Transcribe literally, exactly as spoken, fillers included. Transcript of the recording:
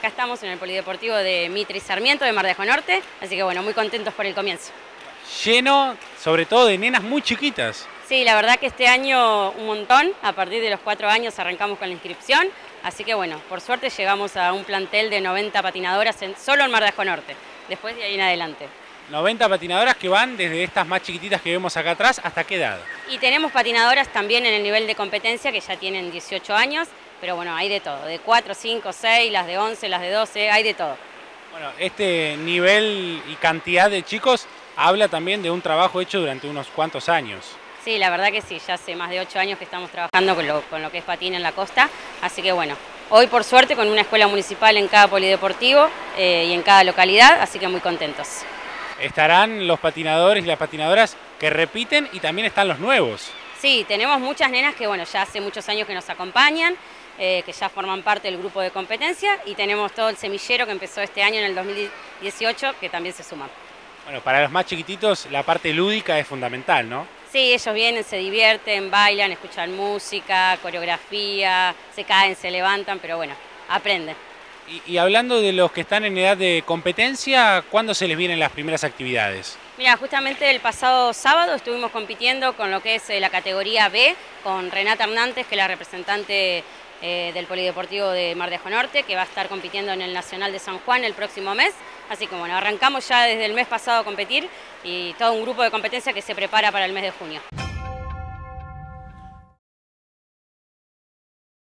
acá estamos en el Polideportivo de Mitre y Sarmiento de Mar de Ajó Norte, así que bueno, muy contentos por el comienzo. Lleno, sobre todo de nenas muy chiquitas. Sí, la verdad que este año un montón, a partir de los cuatro años arrancamos con la inscripción, así que bueno, por suerte llegamos a un plantel de noventa patinadoras en, solo en Mar de Ajó Norte, después de ahí en adelante. noventa patinadoras que van desde estas más chiquititas que vemos acá atrás, ¿hasta qué edad? Y tenemos patinadoras también en el nivel de competencia que ya tienen dieciocho años, pero bueno, hay de todo, de cuatro, cinco, seis, las de once, las de doce, hay de todo. Bueno, este nivel y cantidad de chicos habla también de un trabajo hecho durante unos cuantos años. Sí, la verdad que sí, ya hace más de ocho años que estamos trabajando con lo, con lo que es patín en la costa, así que bueno, hoy por suerte con una escuela municipal en cada polideportivo eh, y en cada localidad, así que muy contentos. Estarán los patinadores y las patinadoras que repiten y también están los nuevos. Sí, tenemos muchas nenas que bueno, ya hace muchos años que nos acompañan, eh, que ya forman parte del grupo de competencia y tenemos todo el semillero que empezó este año en el dos mil dieciocho que también se suman. Bueno, para los más chiquititos la parte lúdica es fundamental, ¿no? Sí, ellos vienen, se divierten, bailan, escuchan música, coreografía, se caen, se levantan, pero bueno, aprenden. Y, y hablando de los que están en edad de competencia, ¿cuándo se les vienen las primeras actividades? Mira, justamente el pasado sábado estuvimos compitiendo con lo que es la categoría B, con Renata Hernández, que es la representante eh, del Polideportivo de Mar de Ajó Norte, que va a estar compitiendo en el Nacional de San Juan el próximo mes. Así que bueno, arrancamos ya desde el mes pasado a competir y todo un grupo de competencia que se prepara para el mes de junio.